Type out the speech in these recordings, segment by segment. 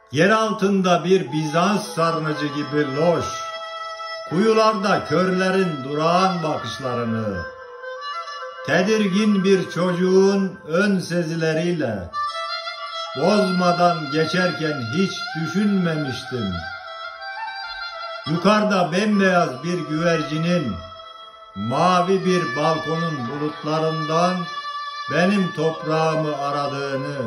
Yer altında bir Bizans sarnıcı gibi loş, kuyularda körlerin durağan bakışlarını, tedirgin bir çocuğun ön sezileriyle bozmadan geçerken hiç düşünmemiştim. Yukarıda bembeyaz bir güvercinin, mavi bir balkonun bulutlarından benim toprağımı aradığını,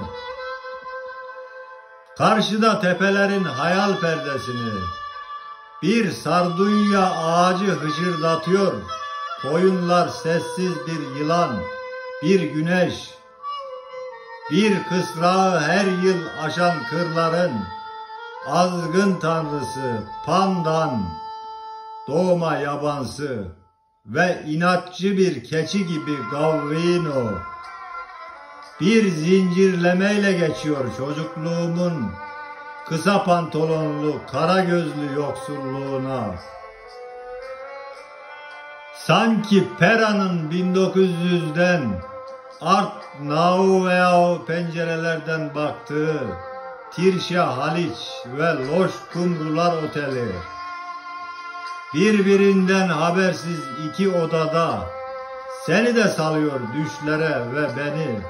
karşıda tepelerin hayal perdesini, bir sardunya ağacı hıçırdatıyor, koyunlar sessiz bir yılan, bir güneş, bir kısrağı her yıl aşan kırların, azgın tanrısı Pan'dan doğma yabansı ve inatçı bir keçi gibi Gavvino, bir zincirlemeyle geçiyor çocukluğumun kısa pantolonlu, kara gözlü yoksulluğuna. Sanki Pera'nın 1900'den Art Nouveau pencerelerden baktığı Tirşa Haliç ve Loş Kumrular Oteli, birbirinden habersiz iki odada seni de salıyor düşlere ve beni.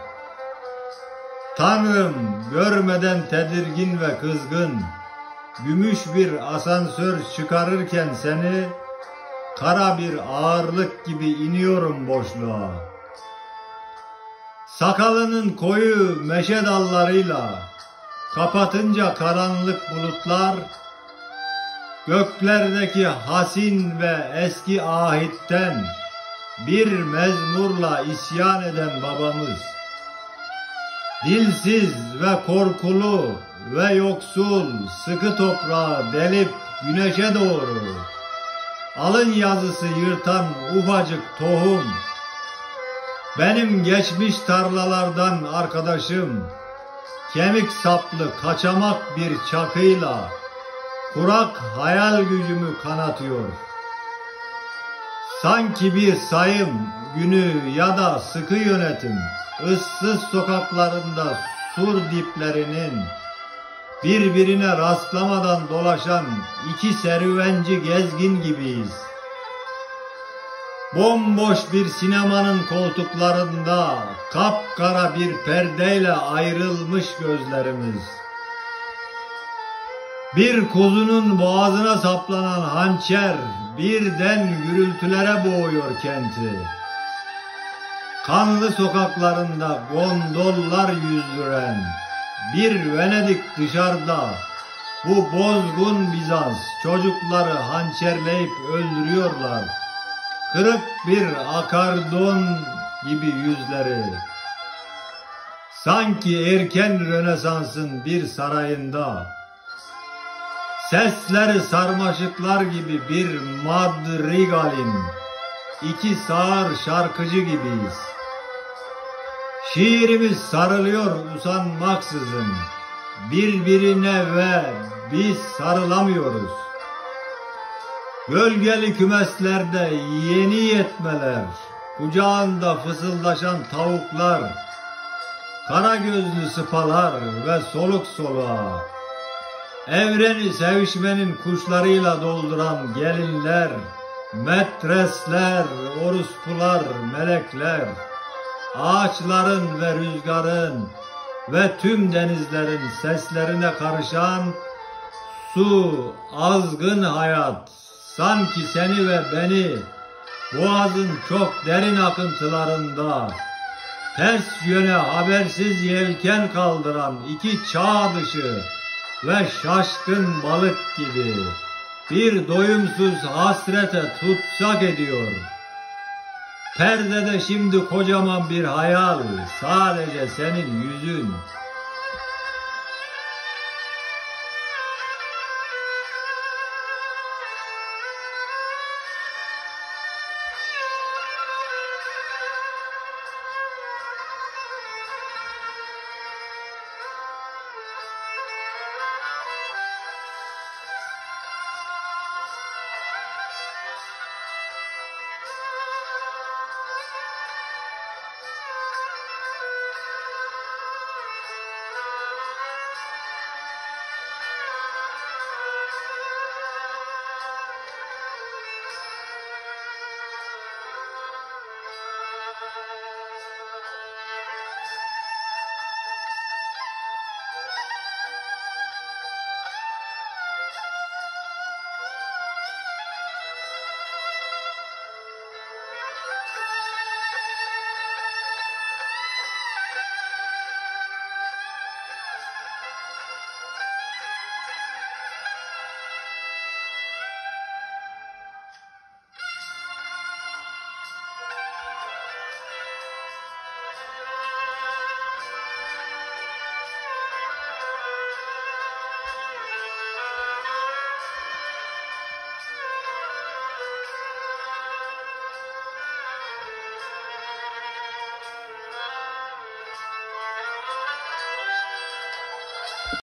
Tanrım, görmeden tedirgin ve kızgın, gümüş bir asansör çıkarırken seni, kara bir ağırlık gibi iniyorum boşluğa. Sakalının koyu meşe dallarıyla kapatınca karanlık bulutlar, göklerdeki hasin ve eski ahitten bir mezmurla isyan eden babamız, dilsiz ve korkulu ve yoksul sıkı toprağı delip güneşe doğru alın yazısı yırtan ufacık tohum, benim geçmiş tarlalardan arkadaşım, kemik saplı kaçamak bir çakıyla kurak hayal gücümü kanatıyor. Sanki bir sayım günü ya da sıkı yönetim, ıssız sokaklarında sur diplerinin birbirine rastlamadan dolaşan iki serüvenci gezgin gibiyiz. Bomboş bir sinemanın koltuklarında kapkara bir perdeyle ayrılmış gözlerimiz. Bir kuzunun boğazına saplanan hançer birden gürültülere boğuyor kenti. Kanlı sokaklarında gondollar yüzdüren bir Venedik dışarıda bu bozgun Bizans çocukları hançerleyip öldürüyorlar. Kırık bir akordon gibi yüzleri. Sanki erken Rönesans'ın bir sarayında sesleri sarmaşıklar gibi bir madrigalin iki sağır şarkıcı gibiyiz. Şiirimiz sarılıyor usanmaksızın birbirine ve biz sarılamıyoruz. Gölgeli kümeslerde yeni yetmeler, kucağında fısıldaşan tavuklar, kara gözlü sıpalar ve soluk soluğa, evreni sevişmenin kuşlarıyla dolduran gelinler, metresler, orospular, melekler, ağaçların ve rüzgarın ve tüm denizlerin seslerine karışan su, azgın hayat, sanki seni ve beni boğazın çok derin akıntılarında ters yöne habersiz yelken kaldıran iki çağ dışı ve şaşkın balık gibi bir doyumsuz hasrete tutsak ediyor. Perdede şimdi kocaman bir hayal, sadece senin yüzün.